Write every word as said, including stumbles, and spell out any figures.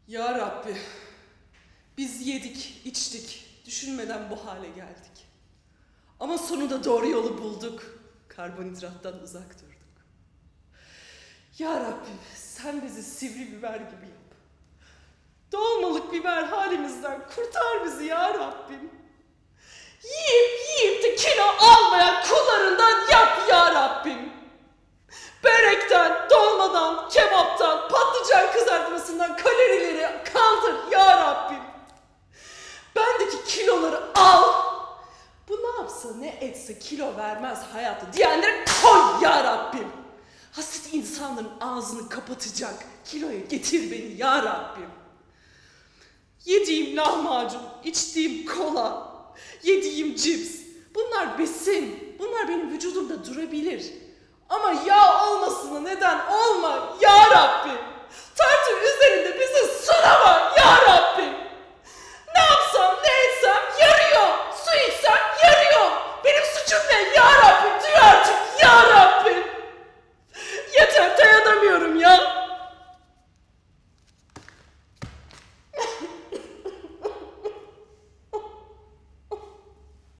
Ya Rabbi, biz yedik, içtik, düşünmeden bu hale geldik. Ama sonunda doğru yolu bulduk, karbonhidrattan uzak durduk. Ya Rabbi, sen bizi sivri biber gibi yap. Dolmalık biber halimizden kurtar bizi ya Rabbim. Yiyip yiyip de kilo almayan kullarından yap ya Rabbim. Börekten, dolmadan, kebaptan, patlıcan kızartmasından kalorileri kaldır ya Rabbim. Bendeki kiloları al. Bu ne yapsa ne etse kilo vermez hayatı diyenlere koy ya Rabbim. Haset insanların ağzını kapatacak kiloya getir beni ya Rabbim. Yediğim lahmacun, içtiğim kola, yediğim cips, bunlar besin, bunlar benim vücudumda durabilir. Ama yağ olmasına neden olma ya Rabbim.